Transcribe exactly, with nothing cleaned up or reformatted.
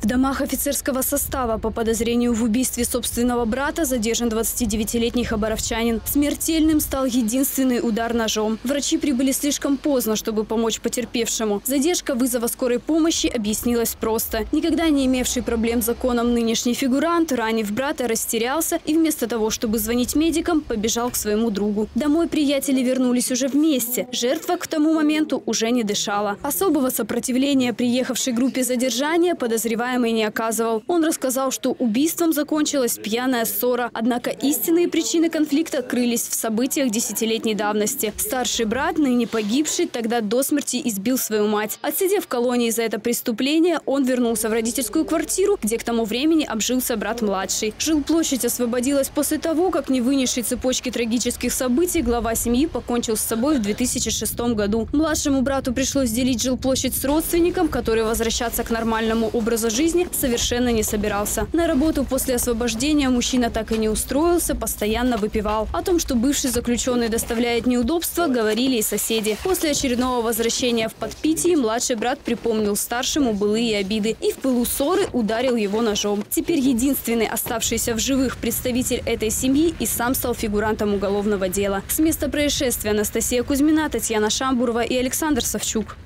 В домах офицерского состава по подозрению в убийстве собственного брата задержан двадцатидевятилетний хабаровчанин. Смертельным стал единственный удар ножом. Врачи прибыли слишком поздно, чтобы помочь потерпевшему. Задержка вызова скорой помощи объяснилась просто. Никогда не имевший проблем с законом нынешний фигурант, ранив брата, растерялся и вместо того, чтобы звонить медикам, побежал к своему другу. Домой приятели вернулись уже вместе. Жертва к тому моменту уже не дышала. Особого сопротивления приехавшей группе задержания подозреваемый не оказывал. Он рассказал, что убийством закончилась пьяная ссора. Однако истинные причины конфликта крылись в событиях десятилетней давности. Старший брат, ныне погибший, тогда до смерти избил свою мать. Отсидев в колонии за это преступление, он вернулся в родительскую квартиру, где к тому времени обжился брат младший. Жилплощадь освободилась после того, как не вынесший цепочки трагических событий глава семьи покончил с собой в две тысячи шестом году. Младшему брату пришлось делить жилплощадь с родственником, который возвращаться к нормальному образу жизни совершенно не собирался. На работу после освобождения мужчина так и не устроился, постоянно выпивал. О том, что бывший заключенный доставляет неудобства, говорили и соседи. После очередного возвращения в подпитии младший брат припомнил старшему былые обиды и в пылу ссоры ударил его ножом. Теперь единственный оставшийся в живых представитель этой семьи и сам стал фигурантом уголовного дела. С места происшествия Анастасия Кузьмина, Татьяна Шамбурова и Александр Савчук.